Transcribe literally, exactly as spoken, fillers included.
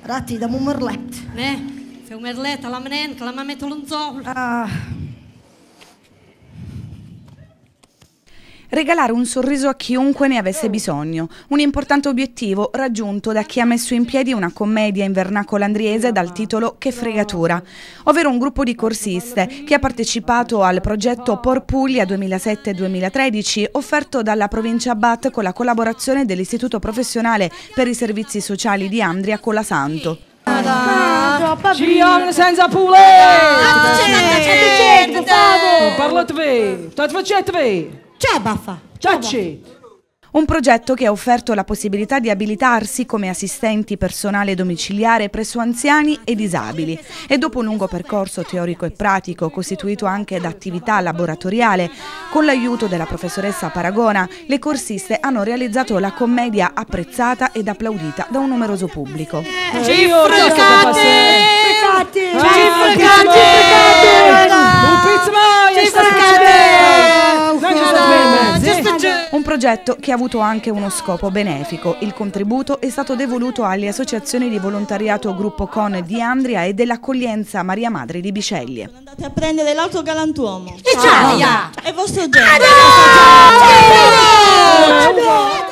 Ratti da un merlet. Eh, fai un merlet alla menen, che la mamma mette l'unzolo. Ah. Regalare un sorriso a chiunque ne avesse bisogno, un importante obiettivo raggiunto da chi ha messo in piedi una commedia in vernacolo andriese dal titolo Che fregatura, ovvero un gruppo di corsiste che ha partecipato al progetto Por Puglia duemilasette duemilatredici offerto dalla provincia Bat con la collaborazione dell'Istituto Professionale per i Servizi Sociali di Andria Colasanto. Ciao, senza pule! Parlate, state facendo? Ciao baffa! Ciao! Un progetto che ha offerto la possibilità di abilitarsi come assistenti personale domiciliare presso anziani e disabili e dopo un lungo percorso teorico e pratico costituito anche da attività laboratoriale, con l'aiuto della professoressa Paragona, le corsiste hanno realizzato la commedia apprezzata ed applaudita da un numeroso pubblico. Ci fregate! Ci Ci fregate! Un pizza Ci fregate! Un progetto che ha avuto anche uno scopo benefico. Il contributo è stato devoluto alle associazioni di volontariato Gruppo Con di Andria e dell'accoglienza Maria Madre di Biceglie. Andate a prendere l'altro galantuomo. E ciao! È vostro genere. Ciao!